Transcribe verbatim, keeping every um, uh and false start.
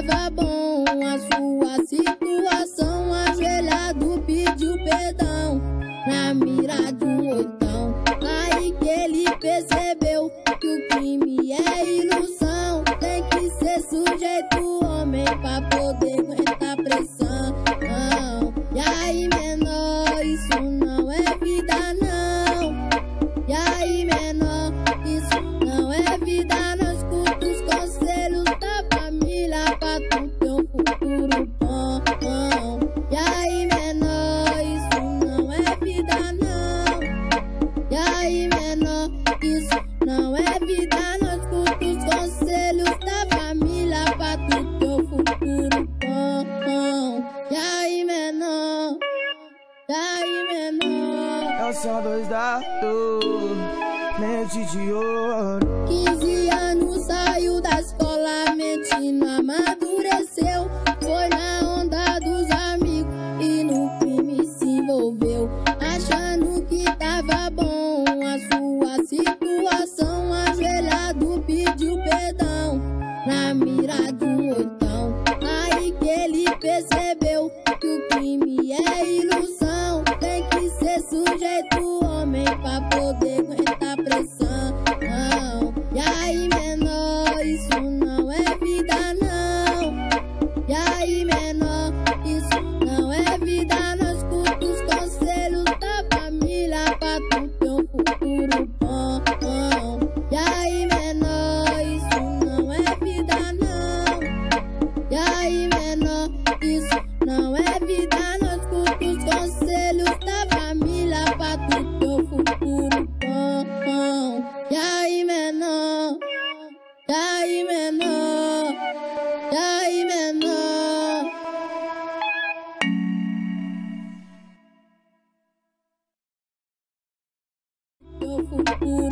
tava bom a sua situação, ajoelhado pediu perdão na mira de um oitão. Aí que ele percebeu que o crime é ilusão. Tem que ser sujeito homem pra poder aguentar pressão. E aí menor, isso não é vida não. E aí menor, isso não é vida não. Escuta os conselhos da família pra tu ter um futuro bom. E aí menor, isso não é vida não. E aí menor, isso não é vida não. Escuta os conselhos da família pra tu ter um futuro bom. E aí menor, e aí menor, é o som dos dados, mente de ouro. quinze anos saiu da escola, mente não amadureceu. Foi na onda dos amigos e no crime se envolveu. Achando que tava bom a sua situação, ajoelhado pediu perdão na mira de um oitão. Aí que ele percebeu que o crime é ilusão. Tem que ser sujeito homem pra poder aguentar pressão. E aí menor, isso não é vida não. E aí menor, isso não é vida não. Escuta os conselhos da família pra tu ter um futuro bom. E aí menor, isso não é vida não. E aí menor, isso não é vida não. Escuta os conselhos da família pra tu ter um futuro bom. E aí menor, e aí menor, e aí menor. Teu futuro